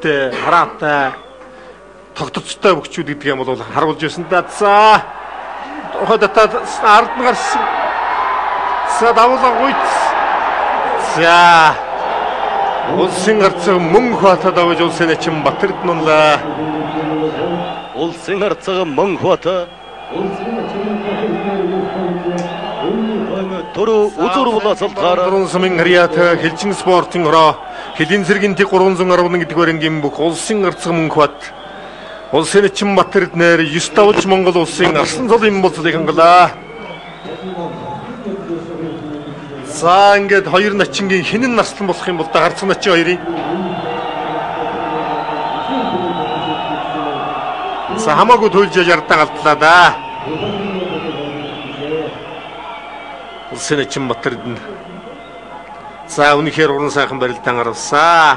хүчтэй, хараатай, тогтцтой хөгчүүд гэдэг юм бол харуулж байсан да. За хойдотад ард нь гарсан. За давуулан гүйц. За улсын арцаг мөн хатад авж улсын эчин Батэрд нунлаа. Улсын арцаг мөн хата. Төрөө үзүр булаацалтаараа 3 сумын харьяат хэлчин спортын ороо хэдийн зэргийн тэг 311 гэдэг баримгийн бүх улсын арцаг мөн хат. Улсын эчин Батэрд нэр 9 давж Монгол улсын арсан цолын болцыг хангалаа. За ингээд хоёр начингийн хинэн наслан болох юм бол да гарцсан начин хоёрын. За хамаагүй төлж ярдаа галтлаа да. Улсын эчин Батэрд нь. За үнэхээр уран сайхан барилдаан гаргасан.